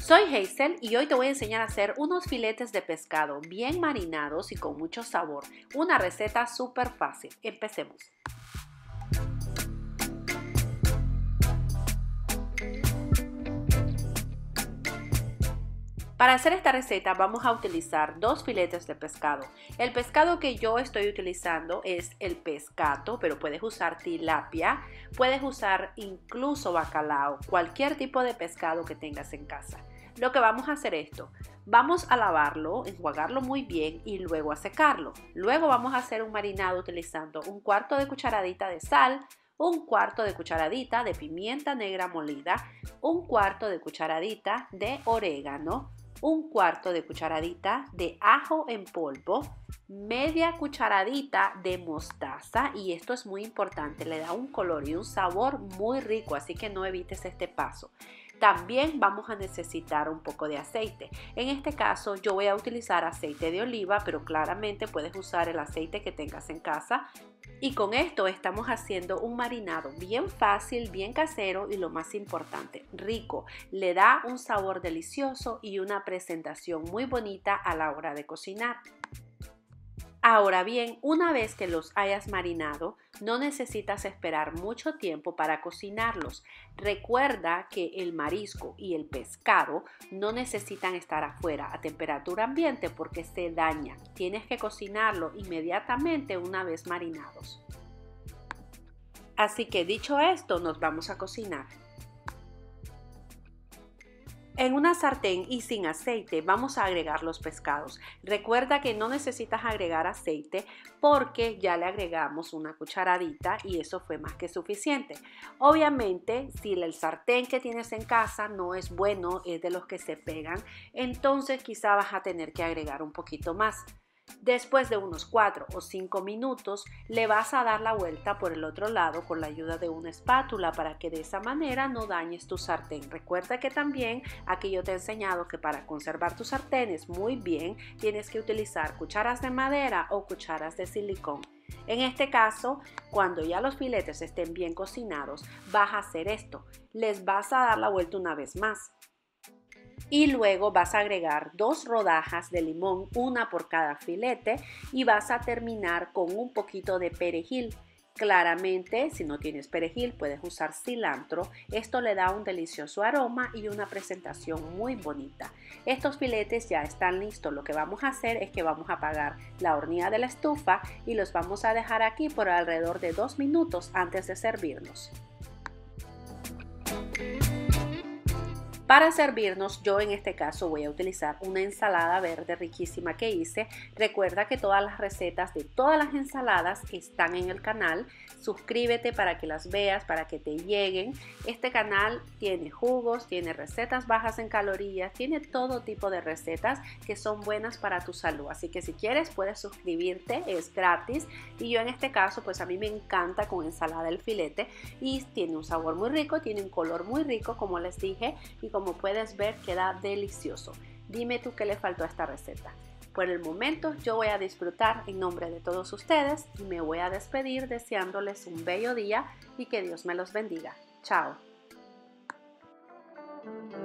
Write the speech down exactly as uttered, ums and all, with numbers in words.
Soy Hazel y hoy te voy a enseñar a hacer unos filetes de pescado bien marinados y con mucho sabor. Una receta súper fácil. Empecemos. Para hacer esta receta vamos a utilizar dos filetes de pescado. El pescado que yo estoy utilizando es el pescato, pero puedes usar tilapia, puedes usar incluso bacalao, cualquier tipo de pescado que tengas en casa. Lo que vamos a hacer es esto, vamos a lavarlo, enjuagarlo muy bien y luego a secarlo. Luego vamos a hacer un marinado utilizando un cuarto de cucharadita de sal, un cuarto de cucharadita de pimienta negra molida, un cuarto de cucharadita de orégano, un cuarto de cucharadita de ajo en polvo, media cucharadita de mostaza, y esto es muy importante, le da un color y un sabor muy rico, así que no evites este paso. También vamos a necesitar un poco de aceite. En este caso yo voy a utilizar aceite de oliva, pero claramente puedes usar el aceite que tengas en casa. Y con esto estamos haciendo un marinado bien fácil, bien casero y lo más importante, rico. Le da un sabor delicioso y una presentación muy bonita a la hora de cocinar. Ahora bien, una vez que los hayas marinado, no necesitas esperar mucho tiempo para cocinarlos. Recuerda que el marisco y el pescado no necesitan estar afuera a temperatura ambiente porque se dañan. Tienes que cocinarlo inmediatamente una vez marinados. Así que dicho esto, nos vamos a cocinar. En una sartén y sin aceite vamos a agregar los pescados. Recuerda que no necesitas agregar aceite porque ya le agregamos una cucharadita y eso fue más que suficiente. Obviamente, si el sartén que tienes en casa no es bueno, es de los que se pegan, entonces quizá vas a tener que agregar un poquito más. Después de unos cuatro o cinco minutos le vas a dar la vuelta por el otro lado con la ayuda de una espátula para que de esa manera no dañes tu sartén. Recuerda que también aquí yo te he enseñado que para conservar tus sartenes muy bien tienes que utilizar cucharas de madera o cucharas de silicón. En este caso, cuando ya los filetes estén bien cocinados, vas a hacer esto. Les vas a dar la vuelta una vez más. Y luego vas a agregar dos rodajas de limón, una por cada filete, y vas a terminar con un poquito de perejil. Claramente, si no tienes perejil, puedes usar cilantro. Esto le da un delicioso aroma y una presentación muy bonita. Estos filetes ya están listos. Lo que vamos a hacer es que vamos a apagar la hornilla de la estufa y los vamos a dejar aquí por alrededor de dos minutos antes de servirlos. Para servirnos, yo en este caso voy a utilizar una ensalada verde riquísima que hice. Recuerda que todas las recetas de todas las ensaladas están en el canal. Suscríbete para que las veas, para que te lleguen. Este canal tiene jugos, tiene recetas bajas en calorías, tiene todo tipo de recetas que son buenas para tu salud. Así que si quieres puedes suscribirte, es gratis. Y yo en este caso, pues a mí me encanta con ensalada el filete y tiene un sabor muy rico, tiene un color muy rico, como les dije, y como puedes ver queda delicioso. Dime tú qué le faltó a esta receta. Por el momento yo voy a disfrutar en nombre de todos ustedes y me voy a despedir deseándoles un bello día y que Dios me los bendiga. Chao.